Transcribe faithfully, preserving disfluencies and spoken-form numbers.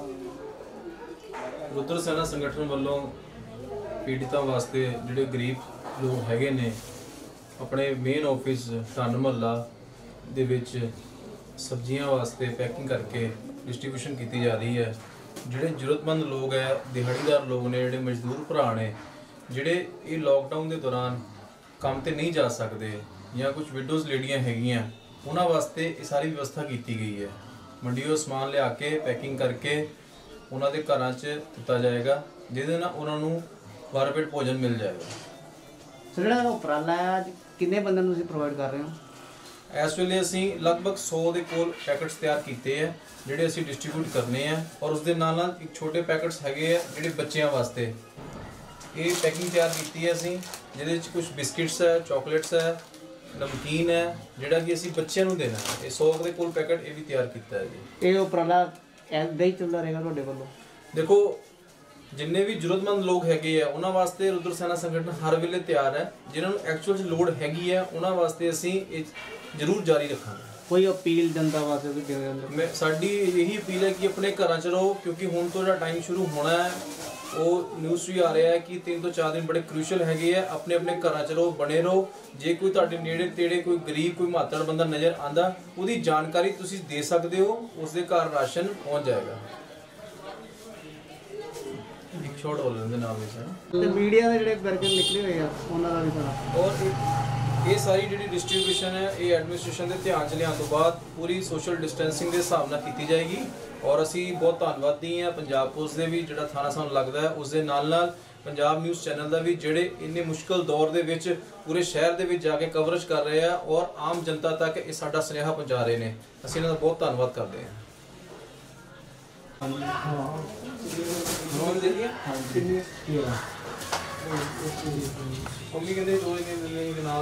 रुद्र सेना संगठन वालों पीड़ितों वास्ते जिहड़े गरीब लोग हैगे ने अपने मेन ऑफिस ढंड महल्ला दे विच सब्जियां वास्ते पैकिंग करके डिस्ट्रीब्यूशन की जा रही है। जिहड़े जरूरतमंद लोग है, दिहाड़ीदार लोग ने, जिहड़े मजदूर भरा ने, जिहड़े ये लॉकडाउन के दौरान काम ते नहीं जा सकते या कुछ विडोज़ लेडियां हैगियां, उन्हां वास्ते ये सारी व्यवस्था की गई है। मंडियों समान लिया के पैकिंग करके उन्हां दे घरां च दिता जाएगा, जिहदे नाल उन्हां नूं भरपेट भोजन मिल जाएगा। सर जिहड़ा उपराला है किन्ने बंदे नूं तुसीं प्रोवाइड कर रहे हो? इस वेले असीं लगभग सौ के कोल पैकेट्स तैयार किए हैं जिहड़े असीं डिस्ट्रीब्यूट करने हैं, और उस दे नाल नाल एक छोटे पैकेट्स हैगे है जिहड़े बच्चों वास्ते ये पैकिंग तैयार की है असीं, जिहदे विच कुछ बिस्किट्स है, चॉकलेट्स है, नमकीन है, जिहड़ा कि असीं बच्चों नूं देना है। ये सौ के कोल पैकेट ये भी तैयार किया है जी। ये उपराला ऐदा ही चलदा रहेगा तुहाडे वल्लों? देखो जिन्ने भी जरूरतमंद लोग हैगे है उन्हां वास्ते रुद्र सेना संगठन हर वेले तैयार है। जिन्हां नूं एक्चुअल च लोड़ हैगी है उन्हां वास्ते असीं जरूर जारी रखांगे। कोई अपील जनता वास्ते भी देवे? मैं साडी यही अपील है कि अपने घरां च रहो, क्योंकि हुण तो जिहड़ा टाइम शुरू होना है वो न्यूज़ भी आ रहा है कि तीन तो चार दिन बड़े क्रूशल हैगे है। अपने अपने घरां च रहो, बने रहो। जे कोई तुहाडे नेड़े तेड़े कोई गरीब कोई मातड़ बंदा नज़र आंदा, उसकी जानकारी तुसीं दे सकते हो, उसके घर राशन पहुँच जाएगा। एक छोट हो लेंदे नाम इस ते मीडिया दे जिहड़े वर्कर निकले हुए आ उन्हां दा भी थोड़ा, और ये सारी जी डिस्ट्रीब्यूशन है ये एडमिनिस्ट्रेशन के ध्यान च लियान तो बाद पूरी सोशल डिस्टेंसिंग के हिसाब नाल की जाएगी। और असी बहुत धन्नवादी हैं पंजाब पुलिस के भी, जिहड़ा थाना सानूं लगता है उस दे नाल नाल पंजाब न्यूज़ चैनल का भी, जिहड़े इन्ने मुश्किल दौर दे विच पूरे शहर दे विच जाके कवरेज कर रहे हैं और आम जनता तक ये साडा सुनेहा पहुँचा रहे हैं। असीं इन्हां दा बहुत धन्नवाद करते हैं। मम्मी कहते